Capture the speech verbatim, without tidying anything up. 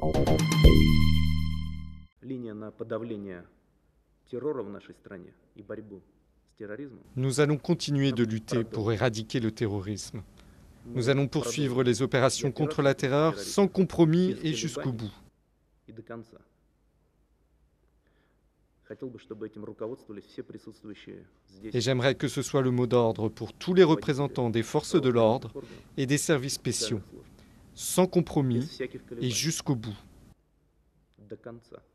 Nous allons continuer de lutter pour éradiquer le terrorisme. Nous allons poursuivre les opérations contre la terreur sans compromis et jusqu'au bout. Et j'aimerais que ce soit le mot d'ordre pour tous les représentants des forces de l'ordre et des services spéciaux, sans compromis et jusqu'au bout.